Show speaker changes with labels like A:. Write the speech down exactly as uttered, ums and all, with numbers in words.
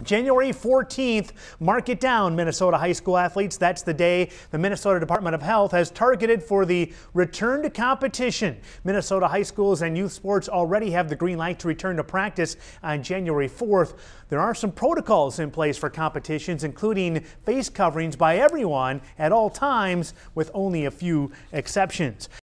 A: January fourteenth, mark it down, Minnesota high school athletes. That's the day the Minnesota Department of Health has targeted for the return to competition. Minnesota high schools and youth sports already have the green light to return to practice on January fourth. There are some protocols in place for competitions, including face coverings by everyone at all times, with only a few exceptions.